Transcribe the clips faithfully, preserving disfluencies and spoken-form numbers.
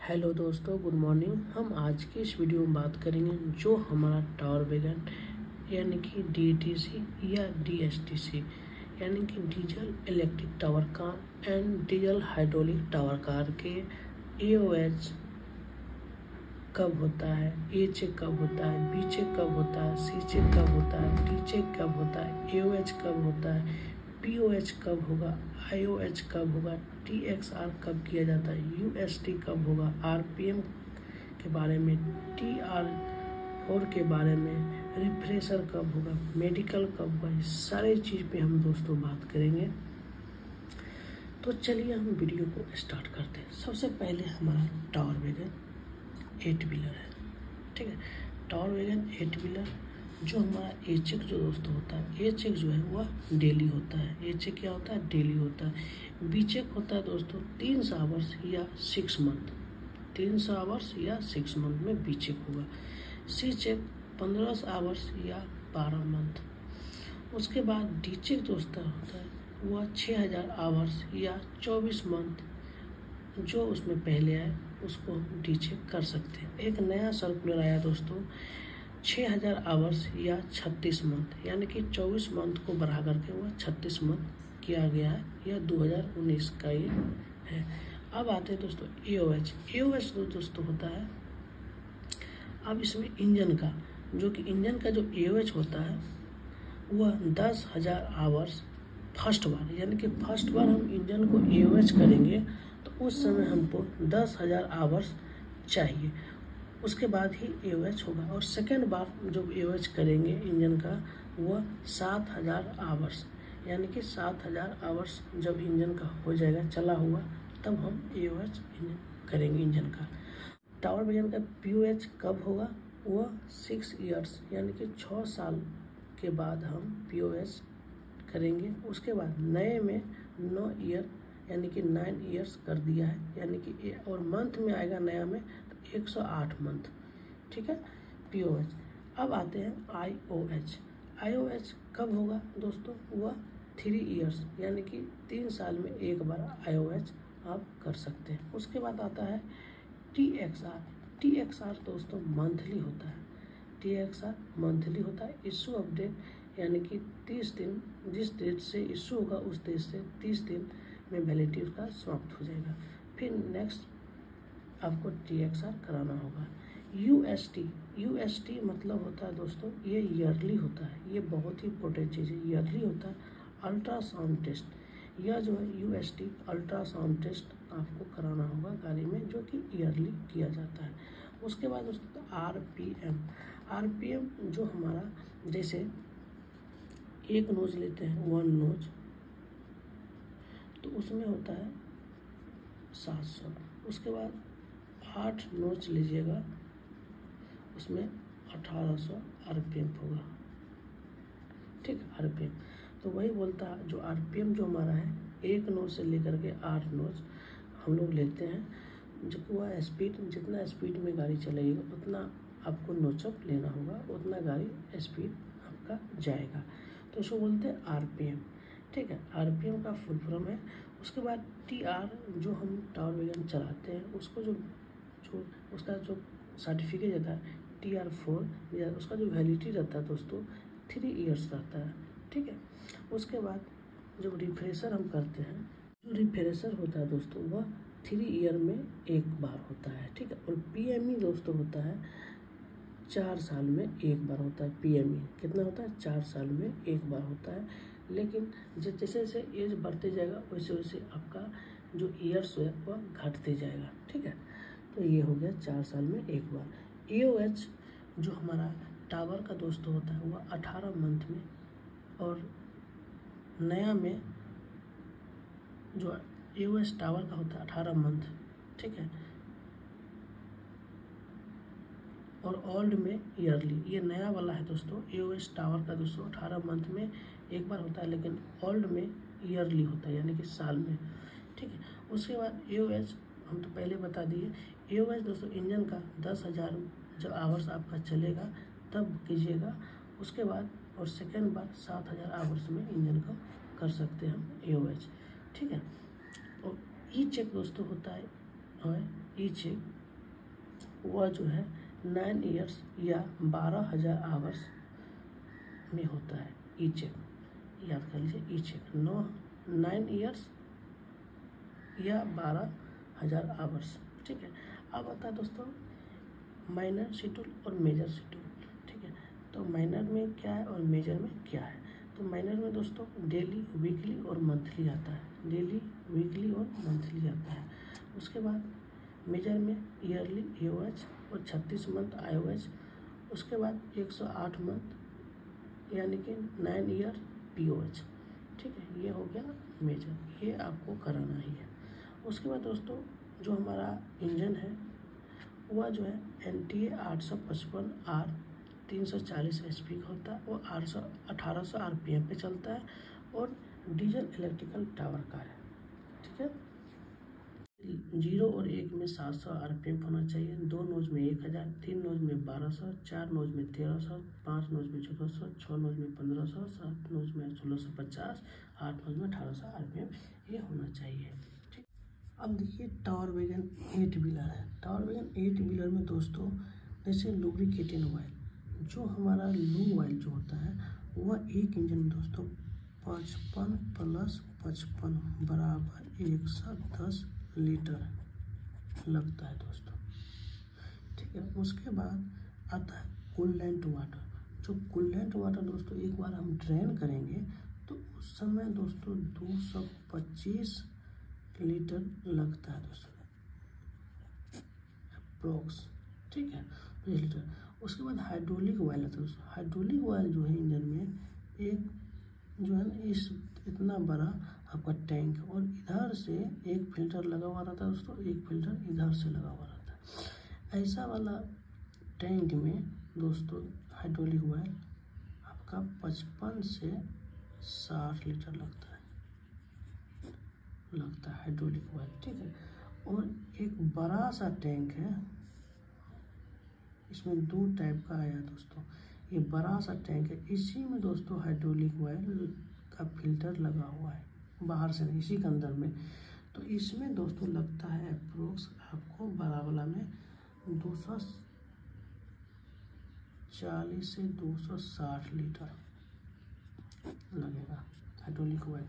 Hello दोस्तों, good morning. हम आज की इस वीडियो में बात करेंगे जो हमारा टावर वैगन यानी कि डी टी सी या डी एस टी सी यानी कि diesel electric tower car and diesel hydraulic tower car के ए ओ एच कब होता है, ए चेक कब होता है, बी चेक कब होता है, सी चेक कब होता है, डी चेक कब होता है, ए ओ एच कब होता है, पी ओ एच कब होगा, आई ओ एच कब होगा, टी एक्स आर कब किया जाता है, यू एस टी कब होगा, आर पी एम के बारे में, टी आर फोर के बारे में, रिफ्रेशर कब होगा, मेडिकल कब होगा, इस सारे चीज़ पे हम दोस्तों बात करेंगे। तो चलिए हम वीडियो को स्टार्ट करते हैं। सबसे पहले हमारा टावर वैगन एट व्हीलर है, ठीक है। टावर वैगन एट व्हीलर जो हमारा ए चेक जो दोस्तों होता है, ए चेक जो है वह डेली होता है। ए चेक क्या होता है? डेली होता है। बी चेक होता है दोस्तों तीन सौ आवर्स या सिक्स मंथ, तीन सौ आवर्स या सिक्स मंथ में बी चेक होगा। सी चेक पंद्रह सौ आवर्स या बारह मंथ। उसके बाद डी चेक दोस्तों होता है वह छः हज़ार आवर्स या चौबीस मंथ, जो उसमें पहले आए उसको हम डी चेक कर सकते हैं। एक नया सर्कुलर आया दोस्तों, छः हज़ार आवर्स या छत्तीस मंथ, यानी कि चौबीस मंथ को बढ़ा करके वह छत्तीस मंथ किया गया है। यह दो हज़ार उन्नीस का ये है। अब आते हैं दोस्तों ए ओ एच। ए ओ एच दोस्तों होता है, अब इसमें इंजन का जो कि इंजन का जो ए ओ एच होता है वह दस हज़ार आवर्स फर्स्ट बार, यानी कि फर्स्ट बार हम इंजन को ए ओ एच करेंगे तो उस समय हमको दस हज़ार आवर्स चाहिए, उसके बाद ही ए ओ एच होगा। और सेकेंड बार जब ए ओ एच करेंगे इंजन का वह सात हज़ार आवर्स, यानी कि सात हज़ार आवर्स जब इंजन का हो जाएगा चला हुआ तब हम ए ओ एच करेंगे इंजन का। टावर वैगन का पी ओ एच कब होगा? वह सिक्स ईयर्स यानी कि छः साल के बाद हम पी ओ एच करेंगे। उसके बाद नए में नौ ईयर यानी कि नाइन ईयर्स कर दिया है, यानी कि और मंथ में आएगा नया में तो एक सौ आठ मंथ, ठीक है, पी ओ एच। अब आते हैं आई ओ एच। आई ओ एच कब होगा दोस्तों? वह थ्री ईयर्स यानी कि तीन साल में एक बार आई ओ एच आप कर सकते हैं। उसके बाद आता है T X R. T X R दोस्तों मंथली होता है। टी एक्स आर मंथली होता है। इशू अपडेट यानी कि तीस दिन, जिस डेट से इशू होगा उस डेट से तीस दिन में वैलिडिटी उसका समाप्त हो जाएगा। फिर नेक्स्ट आपको टी एक्स आर कराना होगा। U S T. U S T मतलब होता है दोस्तों ये ईयरली होता है। ये बहुत ही इंपॉर्टेंट चीज़ है, ईयरली होता है। अल्ट्रासाउंड टेस्ट, यह जो है U S T ultrasound test आपको कराना होगा गाड़ी में, जो कि ईयरली किया जाता है। उसके बाद दोस्तों R P M. R P M जो हमारा, जैसे एक नोज लेते हैं, वन नोज, तो उसमें होता है सात सौ। उसके बाद आठ नोच लीजिएगा, उसमें अठारह सौ आर पी एम होगा, ठीक है, आर पी एम। तो वही बोलता है जो आर पी एम जो हमारा है, एक नोच से लेकर के आठ नोच हम लोग लेते हैं। जो वह स्पीड, जितना स्पीड में गाड़ी चलेगी उतना आपको नोचअप लेना होगा, उतना गाड़ी स्पीड आपका जाएगा। तो उसको बोलते हैं आर पी एम, ठीक है, आर पी एम का फुल फॉर्म है। उसके बाद टी आर, जो हम टावर वैगन चलाते हैं उसको जो जो उसका जो सर्टिफिकेट रहता है टी आर फोर, उसका जो वैलिडिटी रहता है दोस्तों थ्री इयर्स रहता है, ठीक है। उसके बाद जो रिफ्रेशर हम करते हैं, जो रिफ्रेशर होता है दोस्तों वह थ्री ईयर में एक बार होता है, ठीक है। और पी एम ई दोस्तों होता है चार साल में एक बार होता है। पी एम ई कितना होता है? चार साल में एक बार होता है। लेकिन जैसे जैसे एज बढ़ते जाएगा वैसे वैसे आपका जो ईयर्स है वह घटते जाएगा, ठीक है। तो ये हो गया चार साल में एक बार। ए ओ एच जो हमारा टावर का दोस्तों होता है वह अठारह मंथ में, और नया में जो ए ओ एच टावर का होता है अठारह मंथ, ठीक है, और ओल्ड में ईयरली। ये नया वाला है दोस्तों, ए ओ एच टावर का दोस्तों अठारह मंथ में एक बार होता है, लेकिन ओल्ड में ईयरली होता है, यानी कि साल में, ठीक है। उसके बाद ए ओ एच हम तो पहले बता दिए। ए ओ एच दोस्तों इंजन का दस हज़ार जब आवर्स आपका चलेगा तब कीजिएगा। उसके बाद और सेकेंड बार सात हज़ार आवर्स में इंजन का कर सकते हैं हम ए ओ एच, ठीक है। और ई चेक दोस्तों होता है, और ई चेक वह जो है नाइन ईयर्स या बारह हजार आवर्स में होता है ई चेक, याद कर लीजिए ई चेक। नौ नाइन ईयर्स या बारह हजार आवर्स, ठीक है। अब आता है दोस्तों माइनर शेड्यूल और मेजर शेड्यूल, ठीक है। तो माइनर में क्या है और मेजर में क्या है। तो माइनर में दोस्तों डेली, वीकली और मंथली आता है, डेली, वीकली और मंथली आता है। उसके बाद मेजर में ईयरली ए ओ एच और छत्तीस मंथ आई ओ एच। उसके बाद एक सौ आठ मंथ यानी कि nine year P O H, ठीक है। ये हो गया मेजर, ये आपको कराना ही है। उसके बाद दोस्तों जो हमारा इंजन है वह जो है एन टी ए आठ सौ पचपन आर तीन सौ चालीस एच पी का होता है, वो आठ सौ अठारह सौ आर पी एम पे चलता है और डीजल इलेक्ट्रिकल टावर कार है, ठीक है। जीरो और एक में सात सौ आर पी एम होना चाहिए, दो नोज में एक हज़ार, तीन नोज में बारह सौ, चार नोज में तेरह सौ, पाँच नोज में चौदह सौ, छः नोज में पंद्रह सौ, सात नोज में सोलह सौ पचास, आठ नोज में अठारह सौ आर पी एम ये होना चाहिए, ठीक। अब देखिए टावर वैगन एट व्हीलर है। टावर वैगन एट व्हीलर में दोस्तों जैसे लुब्रिकेटिंग ऑयल, जो हमारा लूब ऑयल जो होता है वह एक इंजन में दोस्तों पचपन प्लस पचपन बराबर एक सौ दस लीटर लगता है दोस्तों, ठीक है। उसके बाद आता है कूलेंट वाटर। जो कूलेंट वाटर दोस्तों एक बार हम ड्रेन करेंगे तो उस समय दोस्तों दो सौ पच्चीस लीटर लगता है दोस्तों अप्रोक्स, ठीक है, पच्चीस लीटर। उसके बाद हाइड्रोलिक ऑयल है दोस्तों। हाइड्रोलिक ऑयल जो है इंजन में एक जो है ना इस इतना बड़ा आपका टैंक और इधर से एक फिल्टर लगा हुआ रहता है दोस्तों, एक फिल्टर इधर से लगा हुआ रहता है। ऐसा वाला टैंक में दोस्तों हाइड्रोलिक ऑयल आपका पचपन से साठ लीटर लगता है लगता है हाइड्रोलिक ऑयल, ठीक है। और एक बड़ा सा टैंक है, इसमें दो टाइप का आया दोस्तों। ये बड़ा सा टैंक है, इसी में दोस्तों हाइड्रोलिक ऑयल का फिल्टर लगा हुआ है, बाहर से नहीं, इसी के अंदर में। तो इसमें दोस्तों लगता है अप्रोक्स आपको बड़ा वाला में दो सौ चालीस से दो सौ साठ लीटर लगेगा हाइड्रोलिक ऑयल।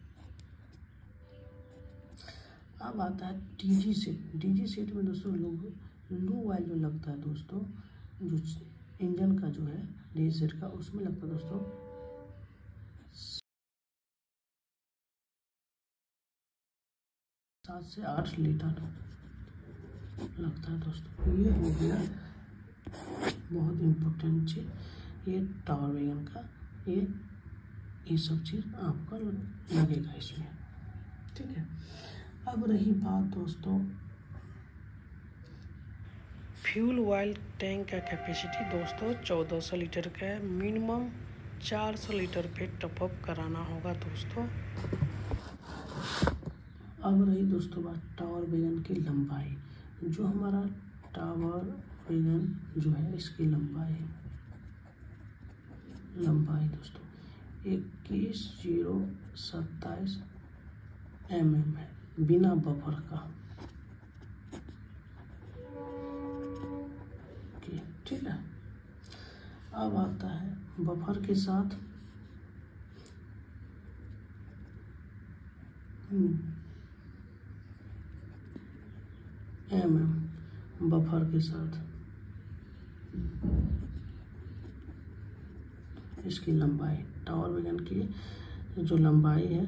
अब आता है डीजी सेट। डीजी सेट में दोस्तों लूब लूब ऑयल जो लगता है दोस्तों, जो इंजन का जो है डीजी सेट का, उसमें लगता है दोस्तों सात से आठ लीटर लगता है दोस्तों। ये हो गया बहुत इम्पोर्टेंट चीज, ये टावर वैगन का, ये ये सब चीज़ आपका लगेगा इसमें, ठीक है। अब रही बात दोस्तों फ्यूल ऑयल टैंक का कैपेसिटी दोस्तों चौदह सौ लीटर का है। मिनिमम चार सौ लीटर पे टॉपअप कराना होगा दोस्तों। अब रही दोस्तों बात टावर वैगन की लंबाई। जो हमारा टावर वैगन जो है इसकी लंबाई लंबाई दोस्तों इक्कीस जीरो सत्ताईस एम एम है, बिना बफर का, ठीक है। अब आता है बफर के साथ एम एम बफर के साथ इसकी लंबाई, टावर वैगन की जो लंबाई है,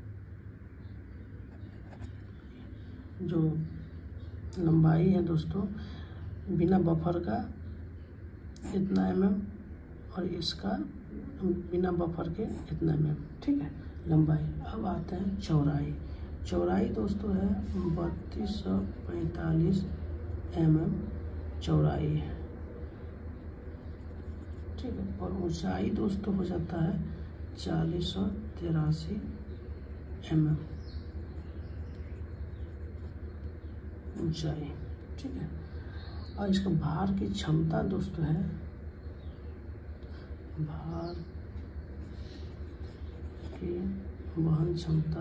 जो लंबाई है दोस्तों बिना बफर का इतना एम एम और इसका बिना बफर के इतना एम एम, ठीक है, लंबाई। अब आते हैं चौड़ाई। चौड़ाई दोस्तों है बत्तीस सौ पैंतालीस एम एम चौड़ाई है, ठीक है। और ऊंचाई दोस्तों हो जाता है चालीस सौ तिरासी एम एम ऊंचाई, ठीक है। और इसका भार की क्षमता दोस्तों है, भार की वहन क्षमता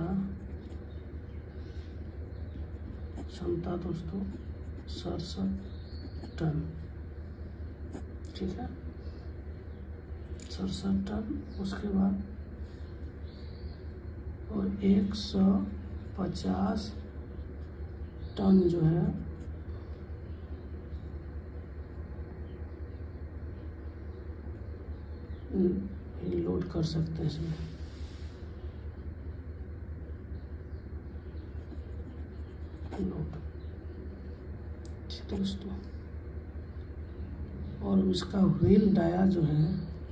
क्षमता दोस्तों सड़सठ टन, ठीक है, सड़सठ टन। उसके बाद और एक सौ पचास टन जो है लोड कर सकते हैं इसमें। लोड, ठीक है दोस्तों। और उसका व्हील डाया जो है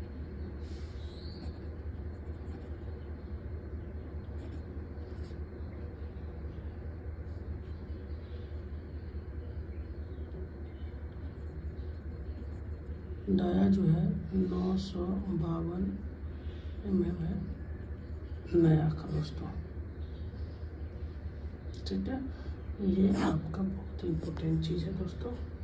डाया जो है नौ सौ बावन एम एम है, नया का दोस्तों, ठीक है। ये आपका बहुत इम्पोर्टेंट चीज़ है दोस्तों।